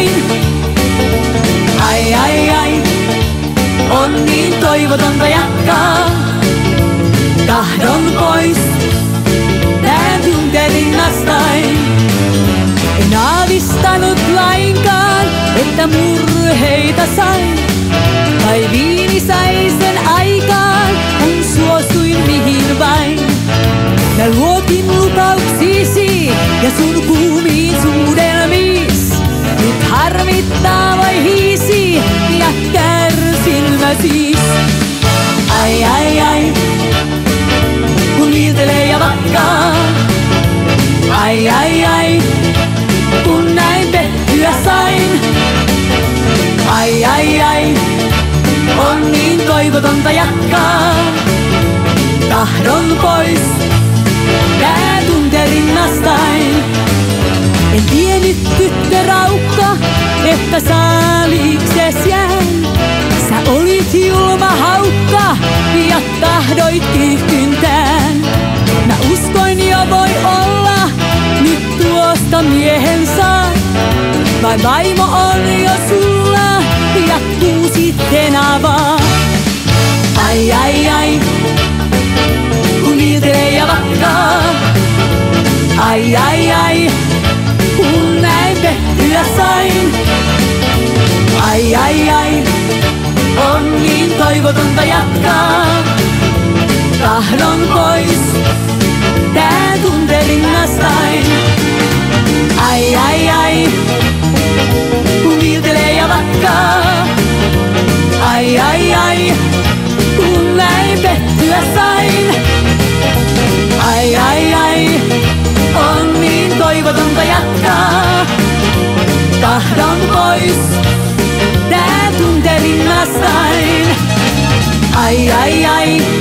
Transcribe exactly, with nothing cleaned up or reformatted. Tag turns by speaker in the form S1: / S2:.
S1: sain. Ai ai ai, on niin toivotonta jatkaa. Tahdon pois, tää tunte rinnastain. En aavistanut lainkaan, että murheita sain. Tai viini sai sen aikaan, kun suostuin mihin vain. Mä luotin lupauksiisi ja sun kuumiin suudelmiis. Nyt harmittaa vai hiisi ja kärsin mä siis. Ai ai ai, kun viiltelee ja vakkaa. Ai ai ai, kun näin pettyä sain. Ai ai ai, on niin toivotonta jatkaa. Tahdon pois, tää tunte rinnastain. En tiennyt tyttöraukka, että saaliikses jään. Sä olit julma haukka ja tahdoit kiihkyntään. Mä uskoin jo voi olla, nyt tuosta miehen saa. Vai vaimo on jo sulla ja kuusit avaa. Ai ai ai, kun viiltelee ja vakkaa. Ai ai ai, kun näin pettyä sain. Ai ai ai, on niin toivotonta jatkaa. Tahdon pois, tää tunte rinnastain. Ai ai ai, kun viiltelee ja vakkaa. Ai ai ai, kun näin pettyä sain. Ai ai ai, on niin toivotonta jatkaa. Tahdon pois, tää tunte rinnastain. Ai ai ai.